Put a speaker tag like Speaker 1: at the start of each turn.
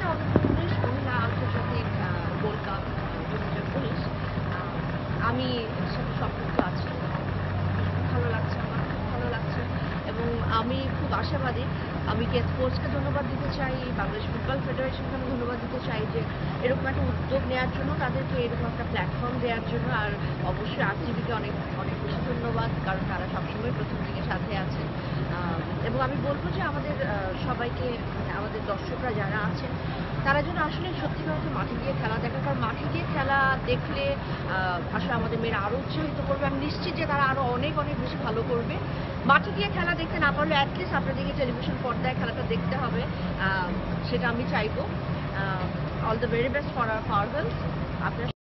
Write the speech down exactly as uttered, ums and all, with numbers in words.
Speaker 1: অনূর্ধ্ব উনিশ মহিলা আন্তর্জাতিক গোল্ড কাপ দু হাজার উনিশ আমি এর সাথে সম্পৃক্ত আছি। ভালো লাগছে, আমার খুব ভালো লাগছে এবং আমি খুব আশাবাদী। আমি কে স্পোর্টসকে ধন্যবাদ দিতে চাই, বাংলাদেশ ফুটবল ফেডারেশনকে আমি ধন্যবাদ দিতে চাই যে এরকম একটা উদ্যোগ নেওয়ার জন্য, তাদেরকে এরকম একটা প্ল্যাটফর্ম দেওয়ার জন্য। আর অবশ্যই আরটিভিকে অনেক অনেক বেশি ধন্যবাদ, কারণ তারা সবসময় প্রথম দিকে সাথে আছে। এবং আমি বলবো যে আমাদের সবাইকে, মানে আমাদের দর্শকরা যারা আছেন, তারা যেন আসলে সত্যিকার অর্থে মাঠে গিয়ে খেলা দেখে, কারণ মাঠে গিয়ে খেলা দেখলে আসলে আমাদের মেয়েরা আরও উৎসাহিত করবে। আমি নিশ্চিত যে তারা আরও অনেক অনেক বেশি ভালো করবে। মাঠে গিয়ে খেলা দেখতে না পারলে অ্যাটলিস্ট আপনাদেরকে টেলিভিশন পর্দায় খেলাটা দেখতে হবে, সেটা আমি চাইবো। All the very best for our power girls. আপনার